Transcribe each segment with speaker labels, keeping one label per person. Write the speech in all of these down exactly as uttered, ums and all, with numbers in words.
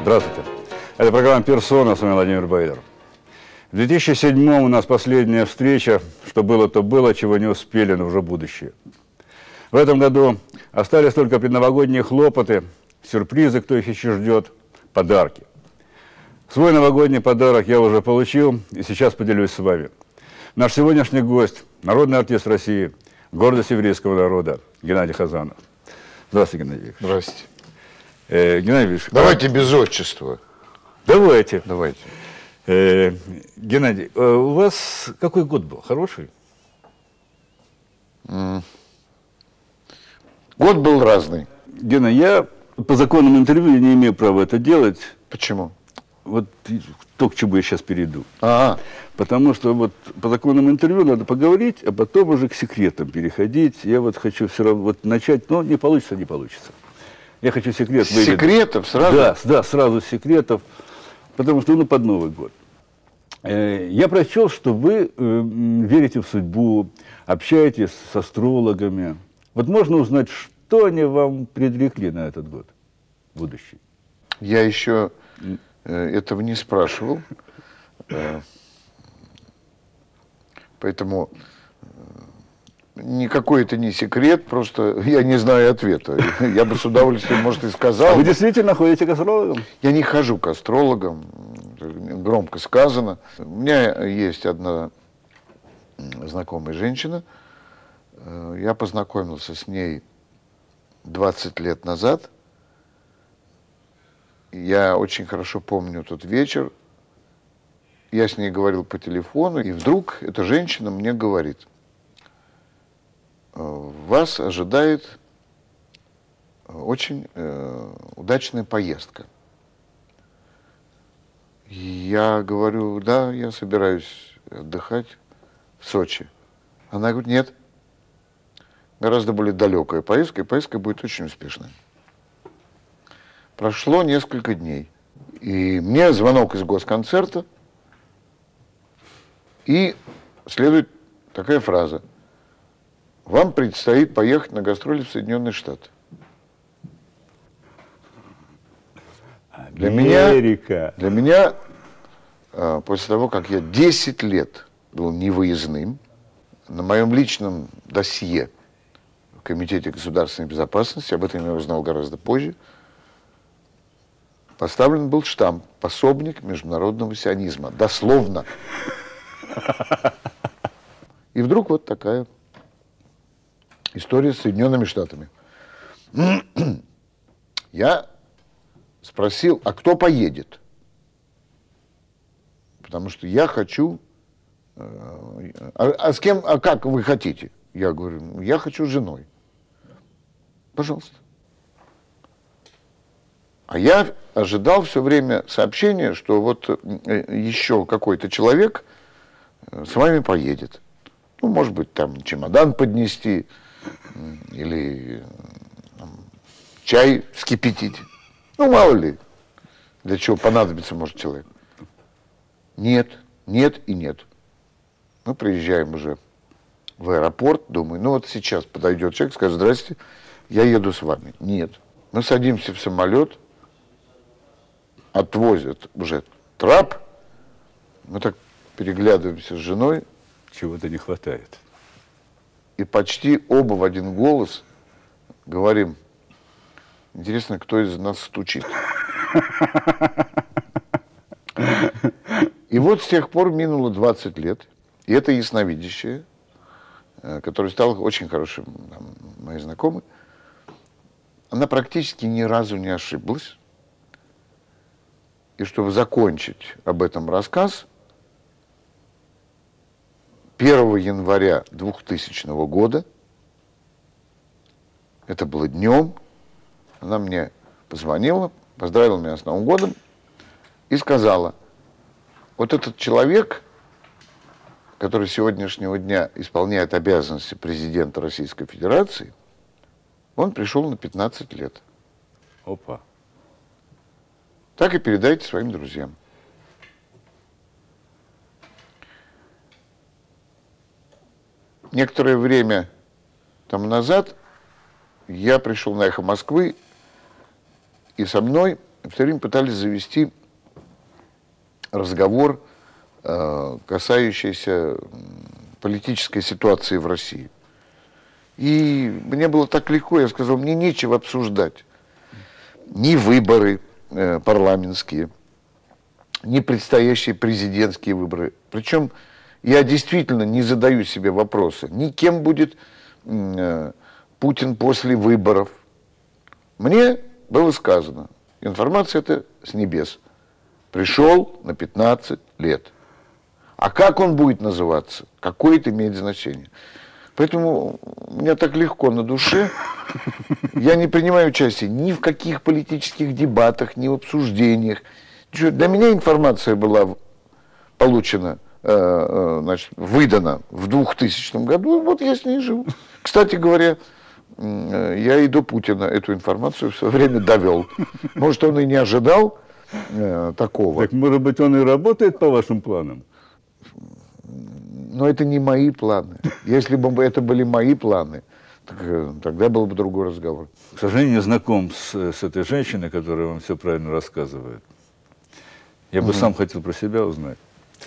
Speaker 1: Здравствуйте. Это программа «Персона», с вами Владимир Баидер. В две тысячи седьмом у нас последняя встреча, что было, то было, чего не успели, но уже будущее. В этом году остались только предновогодние хлопоты, сюрпризы, кто их еще ждет, подарки. Свой новогодний подарок я уже получил и сейчас поделюсь с вами. Наш сегодняшний гость, народный артист России, гордость еврейского народа, Геннадий Хазанов. Здравствуйте, Геннадий Викторович.
Speaker 2: Здравствуйте.
Speaker 1: Э, Геннадий Викторович.
Speaker 2: Давайте без отчества.
Speaker 1: Давайте.
Speaker 2: Давайте.
Speaker 1: Э, Геннадий, э, у вас какой год был? Хороший?
Speaker 2: Mm. Год был разный.
Speaker 1: Гена, я по законам интервью не имею права это делать.
Speaker 2: Почему?
Speaker 1: Вот то, к чему я сейчас перейду.
Speaker 2: А-а.
Speaker 1: Потому что вот по законам интервью надо поговорить, а потом уже к секретам переходить. Я вот хочу все равно вот начать, но не получится, не получится. Я хочу секрет выведать.
Speaker 2: Секретов сразу?
Speaker 1: Да, да, сразу секретов, потому что ну под Новый год. Э, я прочел, что вы э, верите в судьбу, общаетесь с астрологами. Вот можно узнать, что они вам предрекли на этот год, будущий?
Speaker 2: Я еще э, этого не спрашивал. Э, поэтому э, никакой это не секрет, просто я не знаю ответа. Я бы с удовольствием, может, и сказал.
Speaker 1: А вы действительно ходите к астрологам?
Speaker 2: Я не хожу к астрологам, громко сказано. У меня есть одна знакомая женщина. Я познакомился с ней двадцать лет назад. Я очень хорошо помню тот вечер. Я с ней говорил по телефону, и вдруг эта женщина мне говорит: вас ожидает очень э, удачная поездка. Я говорю: да, я собираюсь отдыхать в Сочи. Она говорит: нет, гораздо более далекая поездка, и поездка будет очень успешной. Прошло несколько дней, и мне звонок из госконцерта, и следует такая фраза: вам предстоит поехать на гастроли в Соединенные Штаты. Для меня, для меня, после того, как я десять лет был невыездным, на моем личном досье в Комитете государственной безопасности, об этом я узнал гораздо позже, поставлен был штамп «Пособник международного сионизма». Дословно. И вдруг вот такая история с Соединенными Штатами. Я спросил: а кто поедет? Потому что я хочу... А, а с кем, а как вы хотите? Я говорю: я хочу с женой. Пожалуйста. А я ожидал все время сообщения, что вот еще какой-то человек с вами поедет. Ну, может быть, там чемодан поднести или там, чай вскипятить. Ну, мало ли, для чего понадобится, может, человек. Нет, нет и нет. Мы приезжаем уже в аэропорт, думаю, ну вот сейчас подойдет человек, скажет: здрасте, я еду с вами. Нет. Мы садимся в самолет, отвозят уже трап, мы так переглядываемся с женой.
Speaker 1: Чего-то не хватает.
Speaker 2: И почти оба в один голос говорим: интересно, кто из нас стучит. И вот с тех пор минуло двадцать лет, и эта ясновидящая, которая стала очень хорошим там, моей знакомой, она практически ни разу не ошиблась. И чтобы закончить об этом рассказ, первого января двухтысячного года, это было днем, она мне позвонила, поздравила меня с Новым годом и сказала: вот этот человек, который с сегодняшнего дня исполняет обязанности президента Российской Федерации, он пришел на пятнадцать лет.
Speaker 1: Опа.
Speaker 2: Так и передайте своим друзьям. Некоторое время тому назад я пришел на «Эхо Москвы, и со мной все время пытались завести разговор, э, касающийся политической ситуации в России. И мне было так легко, я сказал, мне нечего обсуждать. Ни выборы э, парламентские, ни предстоящие президентские выборы. Причем я действительно не задаю себе вопроса, ни кем будет э, Путин после выборов. Мне было сказано, информация эта с небес. Пришел на пятнадцать лет. А как он будет называться, какое это имеет значение. Поэтому мне так легко на душе. Я не принимаю участия ни в каких политических дебатах, ни в обсуждениях. Для меня информация была получена, значит, выдана в двухтысячном году, вот я с ней живу. Кстати говоря, я и до Путина эту информацию в свое время довел. Может, он и не ожидал э, такого.
Speaker 1: Так, может быть, он и работает по вашим планам?
Speaker 2: Но это не мои планы. Если бы это были мои планы, так, тогда был бы другой разговор.
Speaker 1: К сожалению, не знаком с, с этой женщиной, которая вам все правильно рассказывает. Я бы mm-hmm. сам хотел про себя узнать.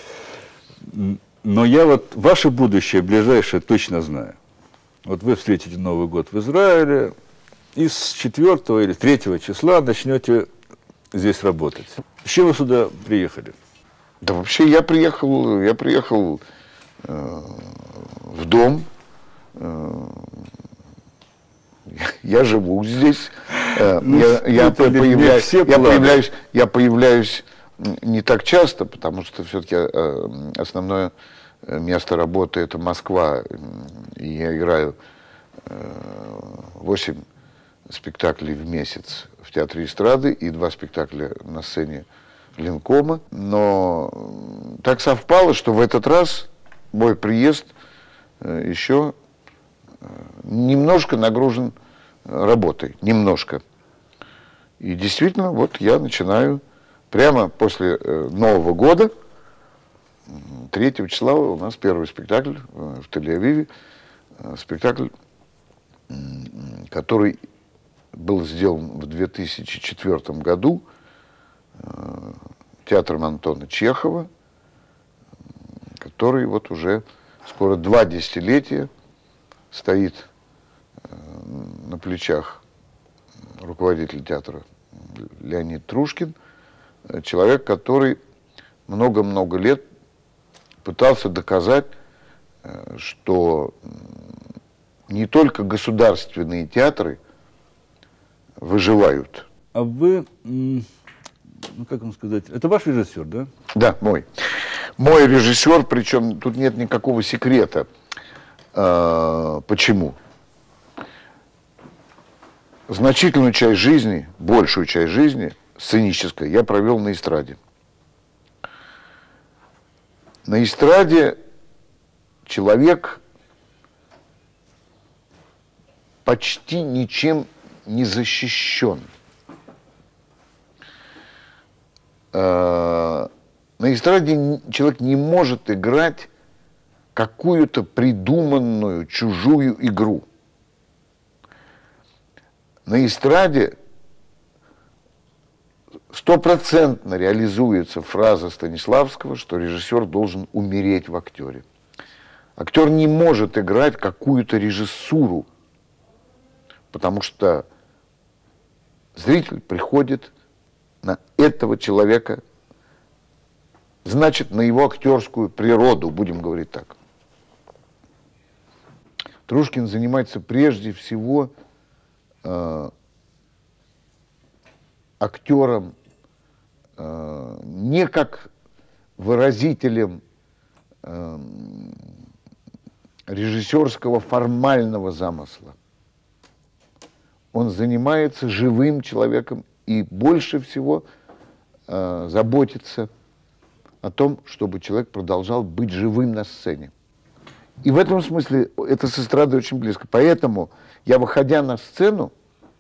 Speaker 1: Но я вот ваше будущее ближайшее точно знаю. Вот вы встретите Новый год в Израиле и с четвёртого или третьего числа начнете здесь работать. С чем вы сюда приехали?
Speaker 2: Да вообще я приехал, я приехал э, в дом, э, я живу здесь, э, ну, я, я, появля... я, появляюсь, я появляюсь не так часто, потому что все-таки э, основное место работы это Москва, и я играю восемь спектаклей в месяц в Театре эстрады и два спектакля на сцене Ленкома. Но так совпало, что в этот раз мой приезд еще немножко нагружен работой, немножко. И действительно, вот я начинаю прямо после Нового года, третьего числа у нас первый спектакль в Тель-Авиве, спектакль, который был сделан в две тысячи четвёртом году театром Антона Чехова, который вот уже скоро два десятилетия стоит на плечах руководителя театра Леонид Трушкин, человек, который много-много лет пытался доказать, что не только государственные театры выживают.
Speaker 1: А вы, ну как вам сказать, это ваш режиссер, да?
Speaker 2: Да, мой. Мой режиссер, причем тут нет никакого секрета. А, почему? Значительную часть жизни, большую часть жизни, сценической, я провел на эстраде. На эстраде человек почти ничем не защищен. На эстраде человек не может играть какую-то придуманную чужую игру. На эстраде стопроцентно реализуется фраза Станиславского, что режиссер должен умереть в актере. Актер не может играть какую-то режиссуру, потому что зритель приходит на этого человека, значит, на его актерскую природу, будем говорить так. Трушкин занимается прежде всего э, актером э, не как выразителем э, режиссерского формального замысла. Он занимается живым человеком и больше всего э, заботится о том, чтобы человек продолжал быть живым на сцене. И в этом смысле это с эстрадой очень близко. Поэтому я, выходя на сцену,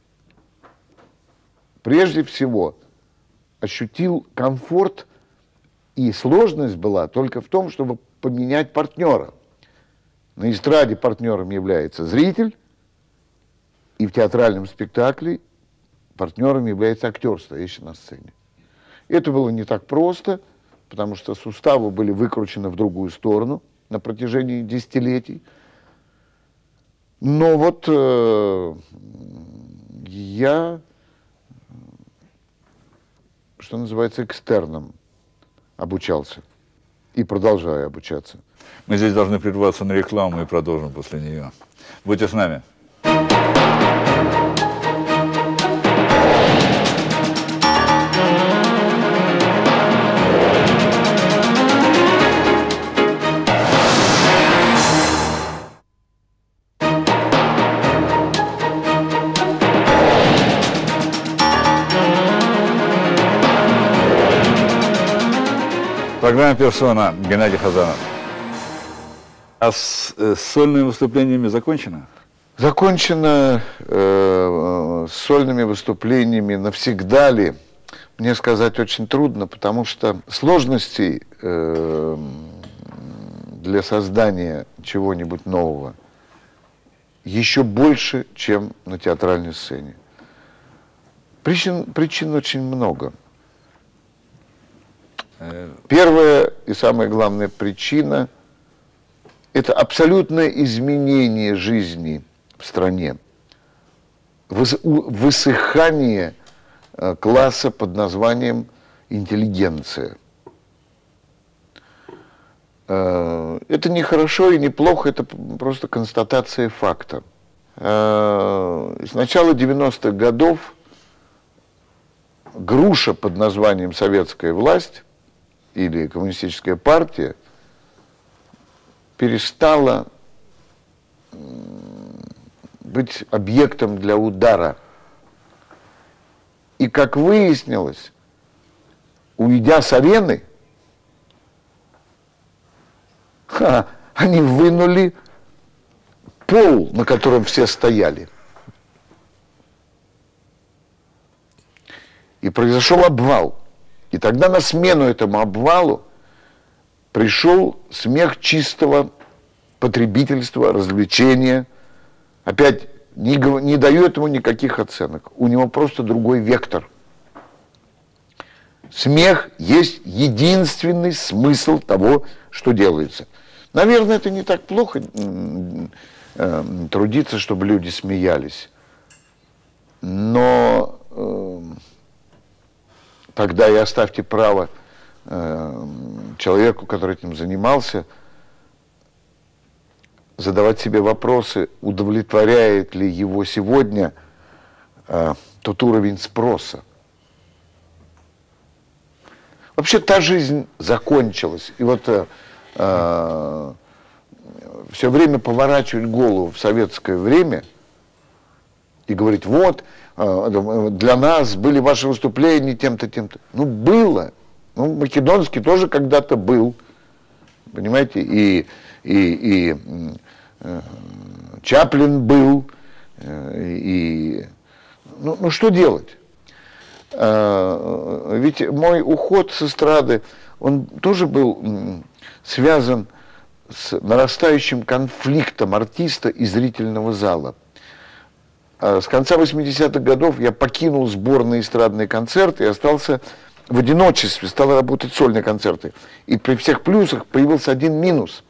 Speaker 2: прежде всего ощутил комфорт, и сложность была только в том, чтобы поменять партнера. На эстраде партнером является зритель, и в театральном спектакле партнером является актер, стоящий на сцене. Это было не так просто, потому что суставы были выкручены в другую сторону на протяжении десятилетий. Но вот э, я, что называется, экстерном обучался и продолжаю обучаться.
Speaker 1: Мы здесь должны прерваться на рекламу и продолжим после нее. Будьте с нами. Программа «Персона», Геннадий Хазанов. А с, э, с сольными выступлениями закончено?
Speaker 2: Закончено э, с сольными выступлениями навсегда ли? Мне сказать очень трудно, потому что сложностей э, для создания чего-нибудь нового еще больше, чем на театральной сцене. Причин, причин очень много. Первая и самая главная причина – это абсолютное изменение жизни в стране, высыхание класса под названием интеллигенция. Это не хорошо и не плохо, это просто констатация факта. С начала девяностых годов груша под названием «Советская власть» или коммунистическая партия перестала быть объектом для удара. И, как выяснилось, уйдя с арены, ха, они вынули пол, на котором все стояли. И произошел обвал. И тогда на смену этому обвалу пришел смех чистого потребительства, развлечения. Опять не, не даю этому никаких оценок. У него просто другой вектор. Смех есть единственный смысл того, что делается. Наверное, это не так плохо э, трудиться, чтобы люди смеялись. Но э, тогда и оставьте право э, человеку, который этим занимался, задавать себе вопросы, удовлетворяет ли его сегодня э, тот уровень спроса. Вообще та жизнь закончилась. И вот э, э, все время поворачивать голову в советское время и говорить, вот, э, для нас были ваши выступления тем-то, тем-то. Ну, было. Ну, Македонский тоже когда-то был. Понимаете? И, и, и э, Чаплин был. Э, и, ну, ну, что делать? Ведь мой уход с эстрады, он тоже был связан с нарастающим конфликтом артиста и зрительного зала. С конца восьмидесятых годов я покинул сборные эстрадные концерты и остался в одиночестве, стал работать сольные концерты. И при всех плюсах появился один минус.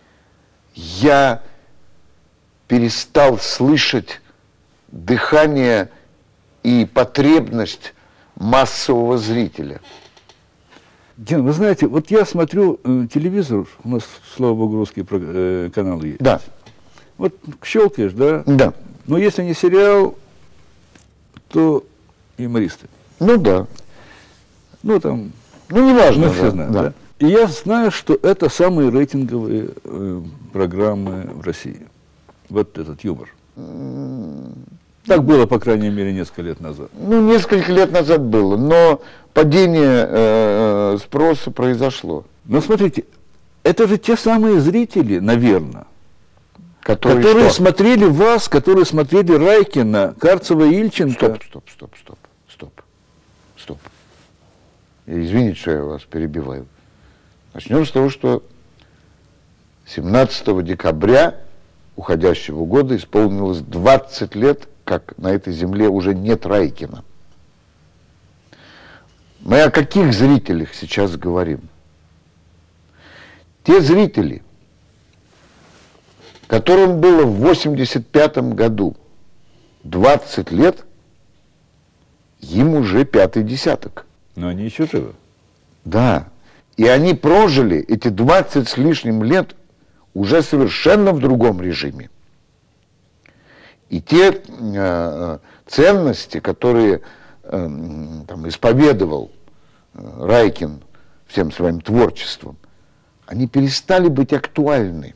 Speaker 2: Я перестал слышать дыхание и потребность массового зрителя.
Speaker 1: Ген, вы знаете, вот я смотрю э, телевизор, у нас, слава богу, русские э, каналы есть.
Speaker 2: Да.
Speaker 1: Вот щелкаешь, да?
Speaker 2: Да.
Speaker 1: Но если не сериал, то юмористы.
Speaker 2: Ну да.
Speaker 1: Ну там,
Speaker 2: ну не важно.
Speaker 1: Мы все знаем, да. да? И я знаю, что это самые рейтинговые э, программы в России. Вот этот юмор. Так было, по крайней мере, несколько лет назад.
Speaker 2: Ну, несколько лет назад было, но падение э, спроса произошло.
Speaker 1: Но смотрите, это же те самые зрители, наверное,
Speaker 2: которые,
Speaker 1: которые смотрели вас, которые смотрели Райкина, Карцева, Ильченко.
Speaker 2: Стоп, стоп, стоп, стоп, стоп, стоп. Извините, что я вас перебиваю. Начнем с того, что семнадцатого декабря уходящего года исполнилось двадцать лет, как на этой земле уже нет Райкина. Мы о каких зрителях сейчас говорим? Те зрители, которым было в восемьдесят пятом году двадцать лет, им уже пятый десяток.
Speaker 1: Но они еще живы.
Speaker 2: Да. И они прожили эти двадцать с лишним лет уже совершенно в другом режиме. И те э, ценности, которые э, там, исповедовал э, Райкин всем своим творчеством, они перестали быть актуальны.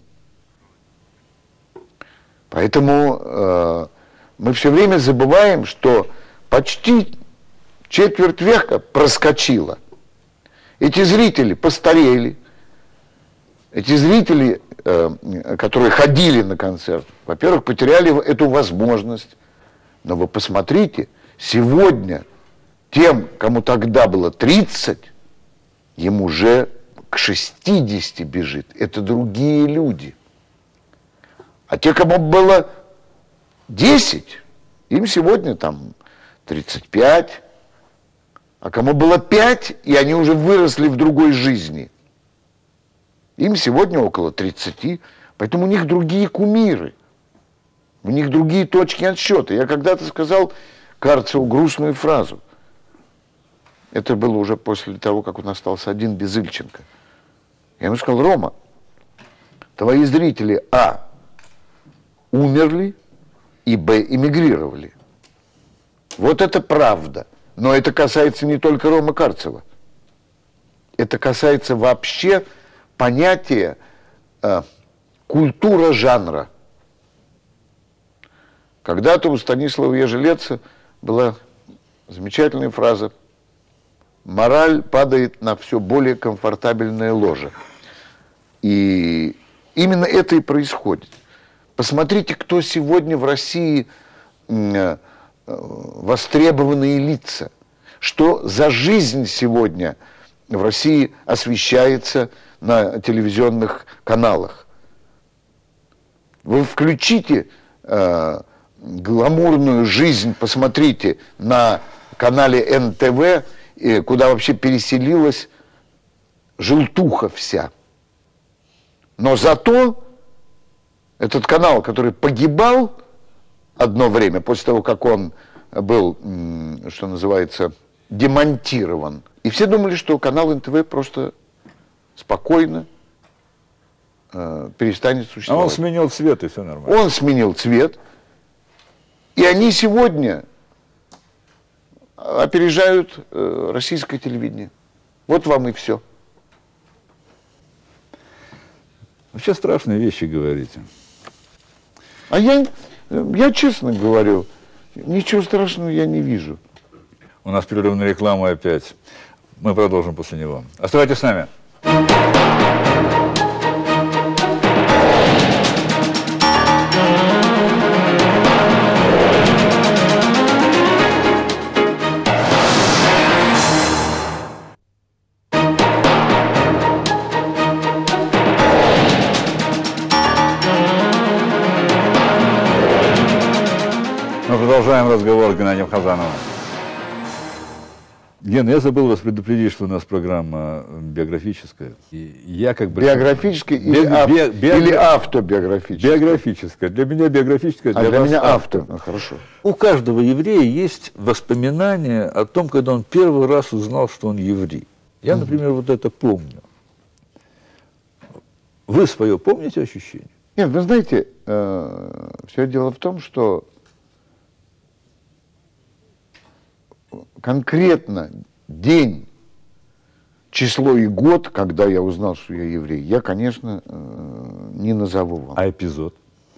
Speaker 2: Поэтому э, мы все время забываем, что почти четверть века проскочило. Эти зрители постарели. Эти зрители, э, которые ходили на концерт, во-первых, потеряли эту возможность. Но вы посмотрите, сегодня тем, кому тогда было тридцать, им уже к шестидесяти бежит. Это другие люди. А те, кому было десять, им сегодня там тридцать пять. А кому было пять, и они уже выросли в другой жизни, им сегодня около тридцати. Поэтому у них другие кумиры, у них другие точки отсчета. Я когда-то сказал Карцеву грустную фразу. Это было уже после того, как он остался один без Ильченко. Я ему сказал: Рома, твои зрители, а, умерли, и, б, эмигрировали. Вот это правда. Но это касается не только Ромы Карцева. Это касается вообще понятия э, культура жанра. Когда-то у Станислава Ежелеца была замечательная фраза: «Мораль падает на все более комфортабельное ложе». И именно это и происходит. Посмотрите, кто сегодня в России э, востребованные лица, что за жизнь сегодня в России освещается на телевизионных каналах. Вы включите э, гламурную жизнь, посмотрите на канале эн тэ вэ, э, куда вообще переселилась желтуха вся. Но зато этот канал, который погибал одно время, после того, как он был, что называется, демонтирован. И все думали, что канал эн тэ вэ просто спокойно э, перестанет существовать.
Speaker 1: А он сменил цвет, и все нормально.
Speaker 2: Он сменил цвет. И они сегодня опережают э, российское телевидение. Вот вам и все.
Speaker 1: Вообще страшные вещи говорите.
Speaker 2: А я... Я честно говорю, ничего страшного я не вижу.
Speaker 1: У нас перерыв на рекламу опять. Мы продолжим после него. Оставайтесь с нами. Мы продолжаем разговор с Геннадием Хазановым. Ген, я забыл вас предупредить, что у нас программа биографическая. И я как бы...
Speaker 2: Биографическая
Speaker 1: Би-
Speaker 2: или, ав...
Speaker 1: би- би-
Speaker 2: или автобиографическая?
Speaker 1: Биографическая. Для меня биографическая, для,
Speaker 2: А для
Speaker 1: вас
Speaker 2: меня
Speaker 1: авто.
Speaker 2: авто. Ну, хорошо.
Speaker 1: У каждого еврея есть воспоминания о том, когда он первый раз узнал, что он еврей. Я, например, вот это помню. Вы свое помните ощущение?
Speaker 2: Нет, вы знаете, э, все дело в том, что конкретно день, число и год, когда я узнал, что я еврей, я, конечно, э, не назову вам.
Speaker 1: А эпизод?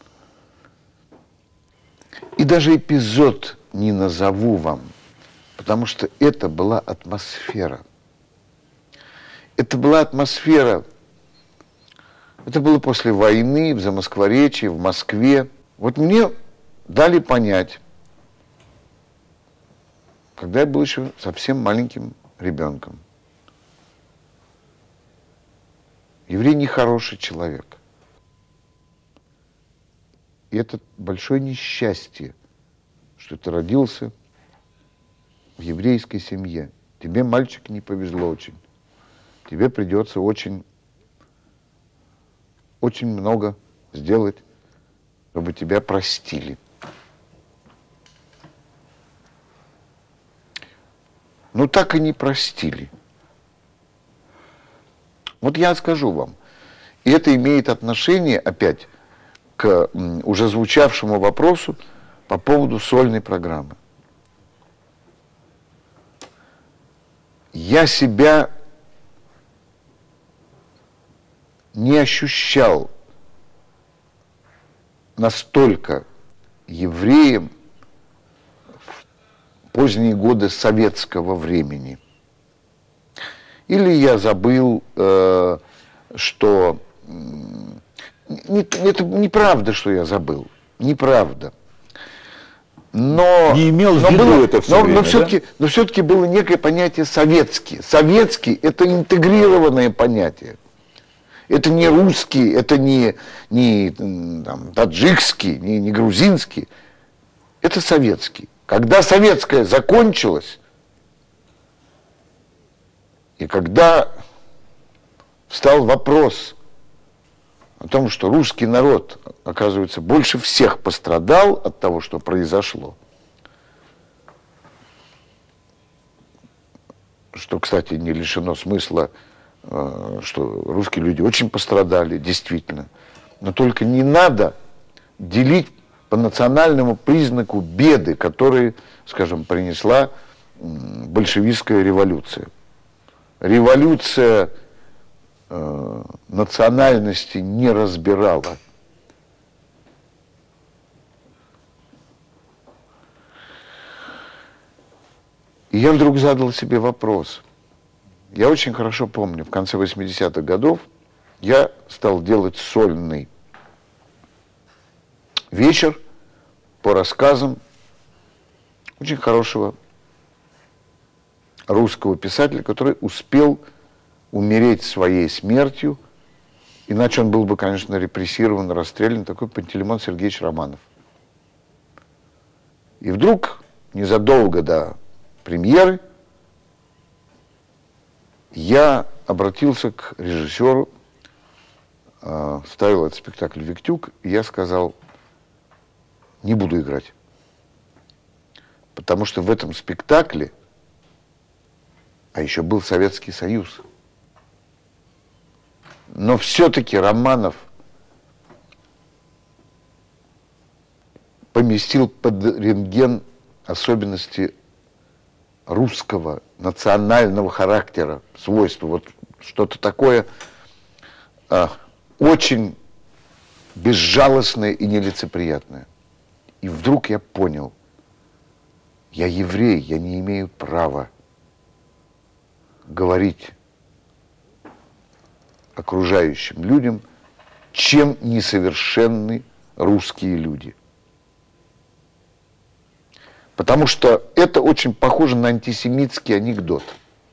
Speaker 2: И даже эпизод не назову вам, потому что это была атмосфера. Это была атмосфера, это было после войны, в Замоскворечье, в Москве. Вот мне дали понять, когда я был еще совсем маленьким ребенком. Еврей нехороший человек. И это большое несчастье, что ты родился в еврейской семье. тебе, мальчик, не повезло очень. Тебе придется очень, очень много сделать, чтобы тебя простили. Ну, так и не простили. Вот я скажу вам, и это имеет отношение опять к уже звучавшему вопросу по поводу сольной программы. Я себя не ощущал настолько евреем в поздние годы советского времени. Или я забыл, э, что... Не, это неправда, что я забыл. Неправда. Но,
Speaker 1: не имел в
Speaker 2: но
Speaker 1: виду
Speaker 2: было,
Speaker 1: это все
Speaker 2: но,
Speaker 1: время,
Speaker 2: но все-таки,
Speaker 1: да?
Speaker 2: но все-таки было некое понятие советский. Советский – это интегрированное понятие. Это не русский, это не, не там, таджикский, не, не грузинский. Это советский. Когда советское закончилось, и когда встал вопрос о том, что русский народ, оказывается, больше всех пострадал от того, что произошло, что, кстати, не лишено смысла, что русские люди очень пострадали, действительно, но только не надо делить по национальному признаку беды, которые, скажем, принесла большевистская революция. Революция э, национальности не разбирала. И я вдруг задал себе вопрос. Я очень хорошо помню, в конце восьмидесятых годов я стал делать сольный вечер по рассказам очень хорошего русского писателя, который успел умереть своей смертью, иначе он был бы, конечно, репрессирован, расстрелян, такой Пантелеймон Сергеевич Романов. И вдруг, незадолго до премьеры, я обратился к режиссеру, э, ставил этот спектакль «Виктюк», и я сказал: не буду играть. Потому что в этом спектакле, а еще был Советский Союз, но все-таки Романов поместил под рентген особенности русского национального характера, свойства, вот что-то такое а, очень безжалостное и нелицеприятное. И вдруг я понял, я еврей, я не имею права говорить окружающим людям, чем несовершенны русские люди. Потому что это очень похоже на антисемитский анекдот.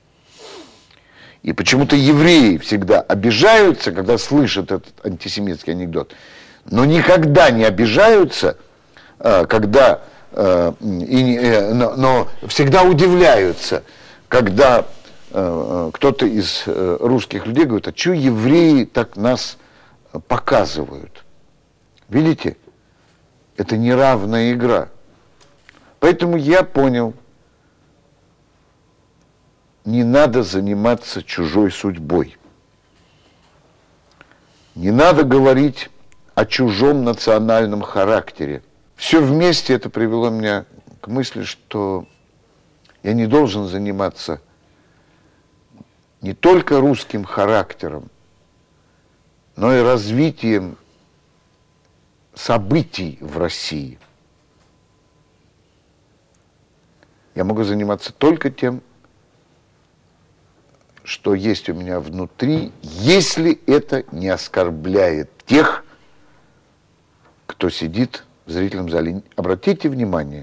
Speaker 2: И почему-то евреи всегда обижаются, когда слышат этот антисемитский анекдот, но никогда не обижаются, когда, но, но всегда удивляются, когда кто-то из русских людей говорит: а что евреи так нас показывают? Видите, это неравная игра. Поэтому я понял, не надо заниматься чужой судьбой. Не надо говорить о чужом национальном характере. Все вместе это привело меня к мысли, что я не должен заниматься не только русским характером, но и развитием событий в России. Я могу заниматься только тем, что есть у меня внутри, если это не оскорбляет тех, кто сидит в зрительном зале. Обратите внимание,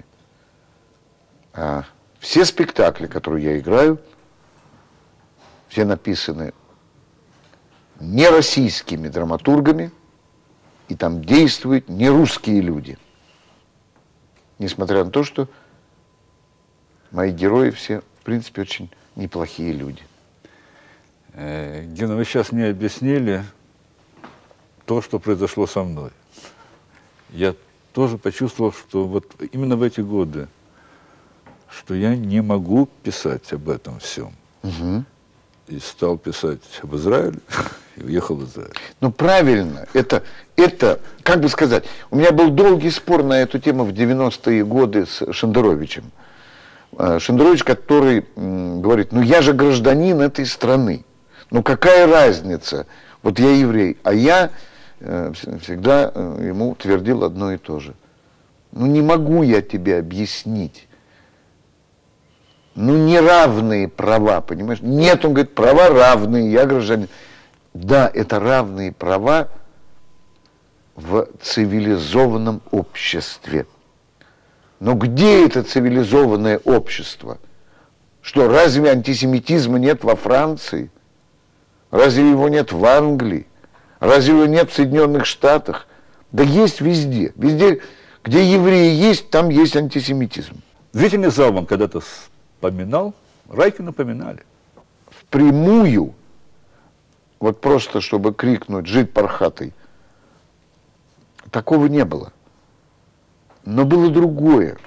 Speaker 2: все спектакли, которые я играю, все написаны не российскими драматургами, и там действуют не русские люди. Несмотря на то, что мои герои все, в принципе, очень неплохие люди.
Speaker 1: Гена, вы сейчас мне объяснили то, что произошло со мной. Я тоже почувствовал, что вот именно в эти годы, что я не могу писать об этом всем.
Speaker 2: Угу.
Speaker 1: И стал писать об Израиле, и уехал в Израиль.
Speaker 2: Ну, правильно. Это, это, как бы сказать, у меня был долгий спор на эту тему в девяностые годы с Шендеровичем. Шендерович, который м, говорит, ну, я же гражданин этой страны. Ну, какая разница? Вот я еврей, а я э, всегда э, ему твердил одно и то же. Ну, не могу я тебе объяснить. Ну, неравные права, понимаешь? Нет, он говорит, права равные, я гражданин. Да, это равные права в цивилизованном обществе. Но где это цивилизованное общество? Что, разве антисемитизма нет во Франции? Разве его нет в Англии? Разве его нет в Соединенных Штатах? Да есть везде. Везде, где евреи есть, там есть антисемитизм.
Speaker 1: Зрительный зал вам когда-то вспоминал? Райкина поминали.
Speaker 2: Впрямую, вот просто чтобы крикнуть «Жид пархатый», такого не было. Но было другое.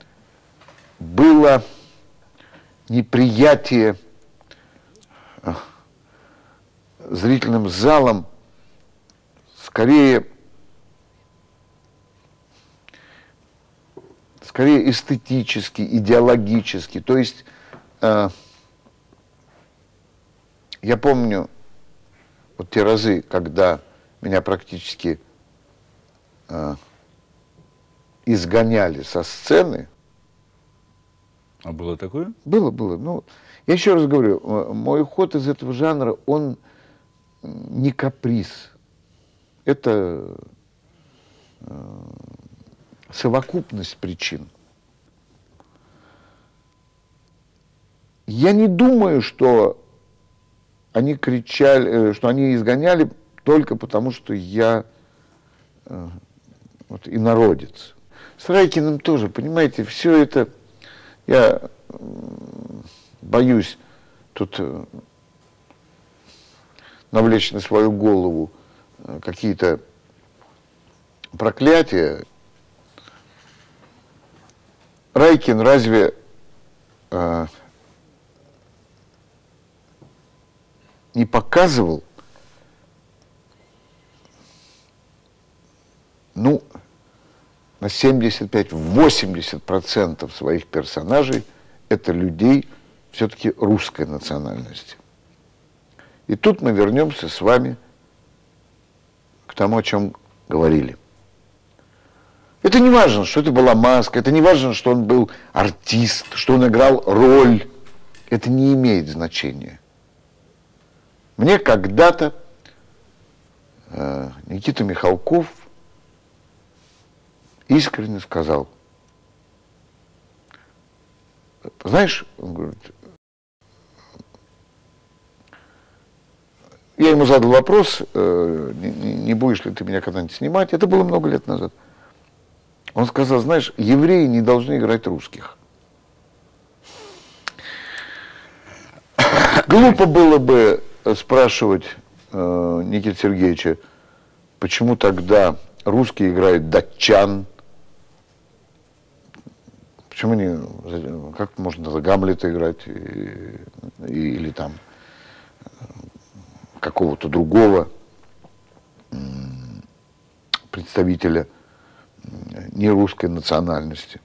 Speaker 2: Было неприятие зрительным залом скорее, скорее эстетически, идеологически. То есть э, я помню вот те разы, когда меня практически э, изгоняли со сцены.
Speaker 1: А было такое?
Speaker 2: Было, было. Ну, я еще раз говорю, мой уход из этого жанра, он не каприз. Это э, совокупность причин. Я не думаю, что они кричали, что они изгоняли только потому, что я э, вот, инородец. С Райкиным тоже, понимаете, все это, я боюсь тут навлечь на свою голову какие-то проклятия. Райкин разве э, не показывал, ну, на семьдесят пять - восемьдесят процентов своих персонажей это людей все-таки русской национальности. И тут мы вернемся с вами к тому, о чем говорили. Это не важно, что это была маска, это не важно, что он был артист, что он играл роль. Это не имеет значения. Мне когда-то э, Никита Михалков искренне сказал, знаешь, он говорит, я ему задал вопрос, э, не, не будешь ли ты меня когда-нибудь снимать, это было много лет назад. Он сказал, знаешь, евреи не должны играть русских. Глупо было бы спрашивать э, Никиты Сергеевича, почему тогда русские играют датчан, почему не, как можно Гамлета играть, и, и, или там какого-то другого представителя нерусской национальности.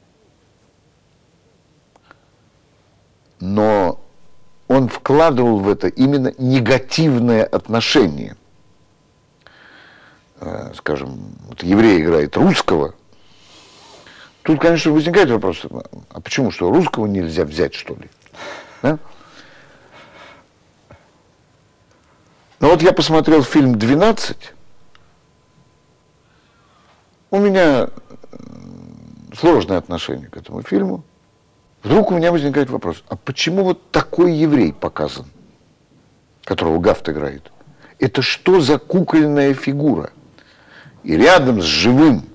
Speaker 2: Но он вкладывал в это именно негативное отношение. Скажем, вот еврей играет русского. Тут, конечно, возникает вопрос, а почему, что русского нельзя взять, что ли? Да? Но вот я посмотрел фильм «двенадцать», у меня сложное отношение к этому фильму. Вдруг у меня возникает вопрос, а почему вот такой еврей показан, которого Гафт играет? Это что за кукольная фигура? И рядом с живым,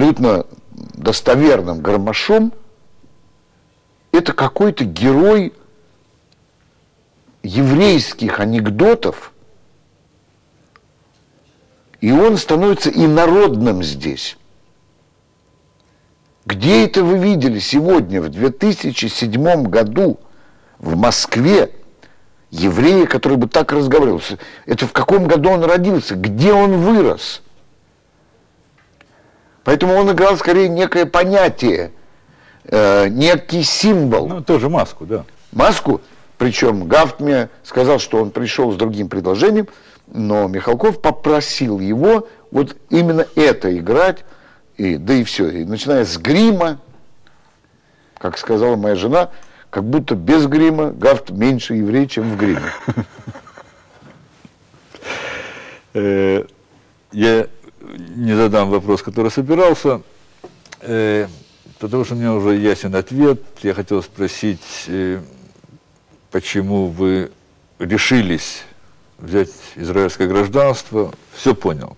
Speaker 2: абсолютно достоверным Гармашом, это какой-то герой еврейских анекдотов, и он становится инородным здесь. Где это вы видели сегодня, в две тысячи седьмом году, в Москве, еврея, который бы так разговаривал? Это в каком году он родился? Где он вырос? Поэтому он играл скорее некое понятие, э, некий символ.
Speaker 1: Ну, тоже маску, да.
Speaker 2: Маску, причем Гафт мне сказал, что он пришел с другим предложением, но Михалков попросил его вот именно это играть, и, да и все. И начиная с грима, как сказала моя жена, как будто без грима Гафт меньше еврей, чем в гриме.
Speaker 1: Я не задам вопрос, который собирался, потому что у меня уже ясен ответ. Я хотел спросить, почему вы решились взять израильское гражданство. Все понял.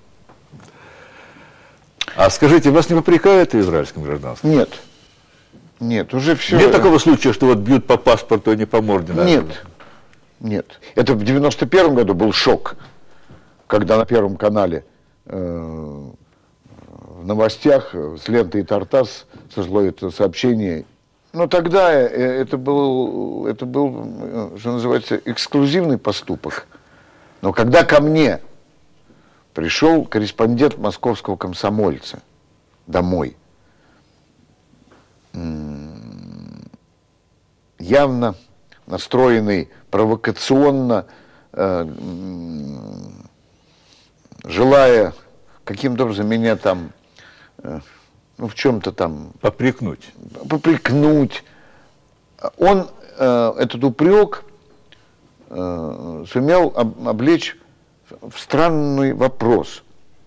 Speaker 1: А скажите, вас не попрекают в израильском гражданстве?
Speaker 2: Нет. Нет, уже все.
Speaker 1: Нет такого случая, что вот бьют по паспорту, а не по морде?
Speaker 2: Нет. Нет. Это в девяносто первом году был шок, когда на Первом канале э, в новостях с лентой Тартас сошло это сообщение. Но тогда это был, это был, что называется, эксклюзивный поступок. Но когда ко мне пришел корреспондент московского «Комсомольца» домой, явно настроенный провокационно, э, желая каким-то образом меня там, э, ну, в чем-то там...
Speaker 1: Попрекнуть.
Speaker 2: Попрекнуть. Он э, этот упрек э, сумел об, облечь в странный вопрос.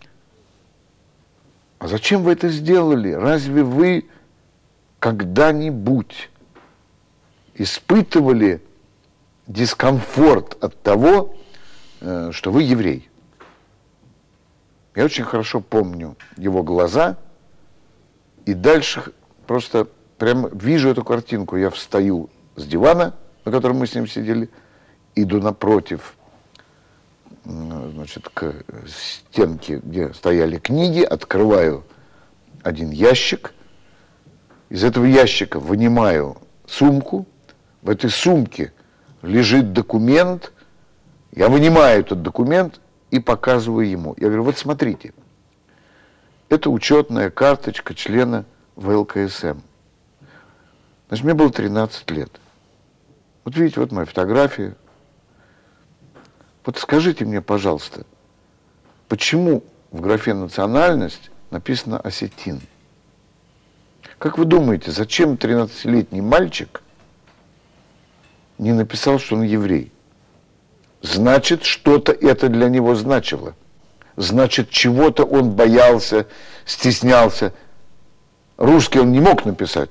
Speaker 2: А зачем вы это сделали? Разве вы когда-нибудь испытывали дискомфорт от того, э, что вы еврей? Я очень хорошо помню его глаза, и дальше просто прямо вижу эту картинку. Я встаю с дивана, на котором мы с ним сидели, иду напротив, значит, к стенке, где стояли книги, открываю один ящик, из этого ящика вынимаю сумку, в этой сумке лежит документ, я вынимаю этот документ и показываю ему. Я говорю, вот смотрите, это учетная карточка члена вэ эл ка эс эм. Значит, мне было тринадцать лет. Вот видите, вот моя фотография. Вот скажите мне, пожалуйста, почему в графе «национальность» написано «осетин»? Как вы думаете, зачем тринадцатилетний мальчик не написал, что он еврей? Значит, что-то это для него значило. Значит, чего-то он боялся, стеснялся. Русский он не мог написать.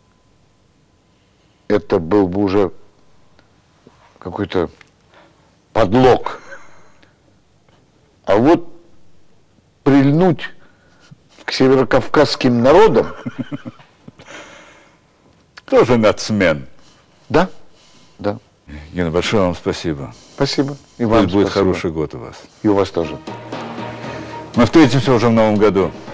Speaker 2: Это был бы уже какой-то подлог. А вот прильнуть к северокавказским народам...
Speaker 1: Тоже нацмен.
Speaker 2: Да, да.
Speaker 1: Гена, большое вам спасибо.
Speaker 2: Спасибо. И вам
Speaker 1: Пусть будет
Speaker 2: спасибо.
Speaker 1: хороший год у вас.
Speaker 2: И у вас тоже.
Speaker 1: Мы встретимся уже в новом году.